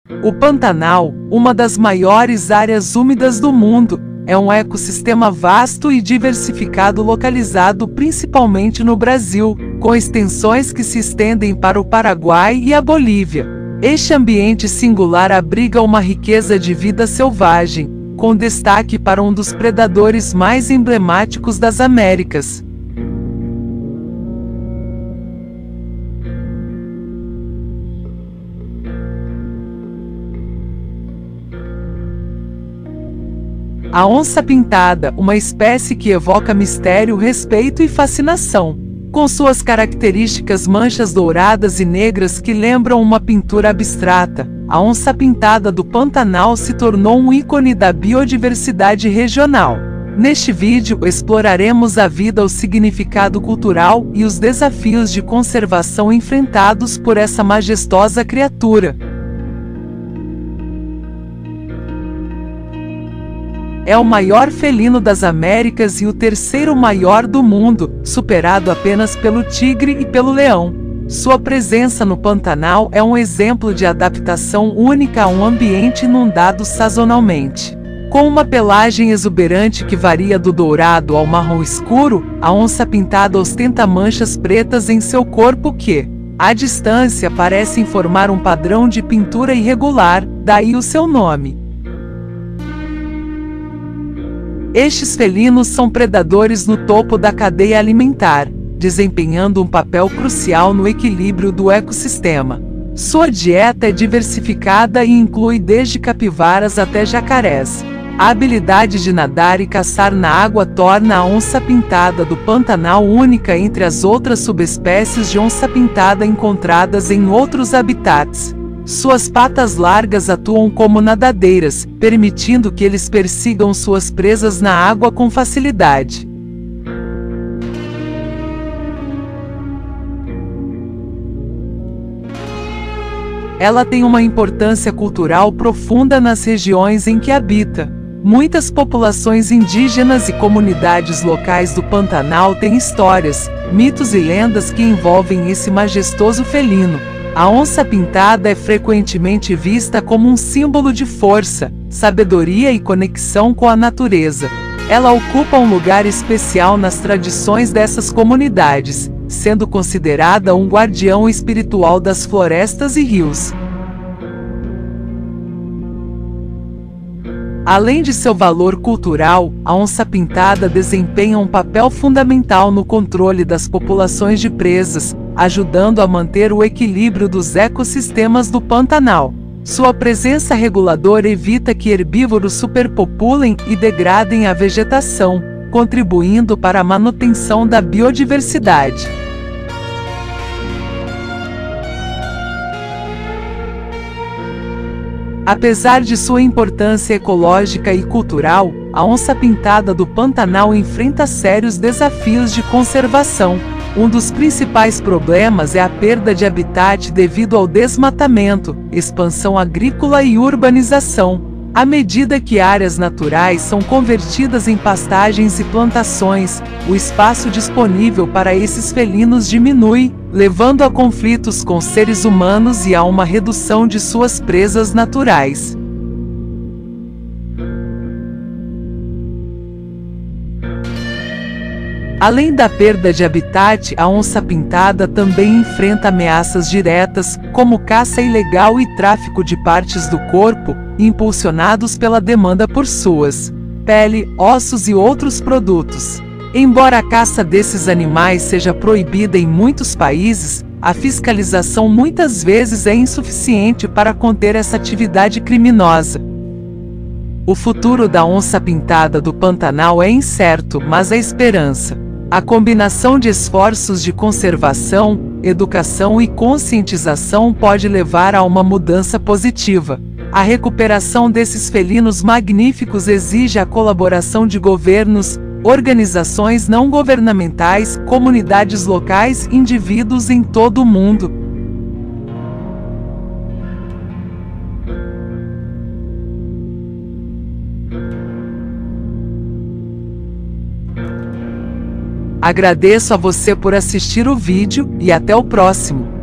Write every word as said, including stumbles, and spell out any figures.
O Pantanal, uma das maiores áreas úmidas do mundo, é um ecossistema vasto e diversificado localizado principalmente no Brasil, com extensões que se estendem para o Paraguai e a Bolívia. Este ambiente singular abriga uma riqueza de vida selvagem, com destaque para um dos predadores mais emblemáticos das Américas. A onça-pintada, uma espécie que evoca mistério, respeito e fascinação. Com suas características manchas douradas e negras que lembram uma pintura abstrata, a onça-pintada do Pantanal se tornou um ícone da biodiversidade regional. Neste vídeo exploraremos a vida, o significado cultural e os desafios de conservação enfrentados por essa majestosa criatura. É o maior felino das Américas e o terceiro maior do mundo, superado apenas pelo tigre e pelo leão. Sua presença no Pantanal é um exemplo de adaptação única a um ambiente inundado sazonalmente. Com uma pelagem exuberante que varia do dourado ao marrom escuro, a onça-pintada ostenta manchas pretas em seu corpo que, à distância, parecem formar um padrão de pintura irregular, daí o seu nome. Estes felinos são predadores no topo da cadeia alimentar, desempenhando um papel crucial no equilíbrio do ecossistema. Sua dieta é diversificada e inclui desde capivaras até jacarés. A habilidade de nadar e caçar na água torna a onça-pintada do Pantanal única entre as outras subespécies de onça-pintada encontradas em outros habitats. Suas patas largas atuam como nadadeiras, permitindo que eles persigam suas presas na água com facilidade. Ela tem uma importância cultural profunda nas regiões em que habita. Muitas populações indígenas e comunidades locais do Pantanal têm histórias, mitos e lendas que envolvem esse majestoso felino. A onça-pintada é frequentemente vista como um símbolo de força, sabedoria e conexão com a natureza. Ela ocupa um lugar especial nas tradições dessas comunidades, sendo considerada um guardião espiritual das florestas e rios. Além de seu valor cultural, a onça-pintada desempenha um papel fundamental no controle das populações de presas, ajudando a manter o equilíbrio dos ecossistemas do Pantanal. Sua presença reguladora evita que herbívoros superpopulem e degradem a vegetação, contribuindo para a manutenção da biodiversidade. Apesar de sua importância ecológica e cultural, a onça-pintada do Pantanal enfrenta sérios desafios de conservação. Um dos principais problemas é a perda de habitat devido ao desmatamento, expansão agrícola e urbanização. À medida que áreas naturais são convertidas em pastagens e plantações, o espaço disponível para esses felinos diminui, levando a conflitos com seres humanos e a uma redução de suas presas naturais. Além da perda de habitat, a onça-pintada também enfrenta ameaças diretas, como caça ilegal e tráfico de partes do corpo, impulsionados pela demanda por suas pele, ossos e outros produtos. Embora a caça desses animais seja proibida em muitos países, a fiscalização muitas vezes é insuficiente para conter essa atividade criminosa. O futuro da onça-pintada do Pantanal é incerto, mas há esperança. A combinação de esforços de conservação, educação e conscientização pode levar a uma mudança positiva. A recuperação desses felinos magníficos exige a colaboração de governos, organizações não governamentais, comunidades locais e indivíduos em todo o mundo. Agradeço a você por assistir o vídeo e até o próximo.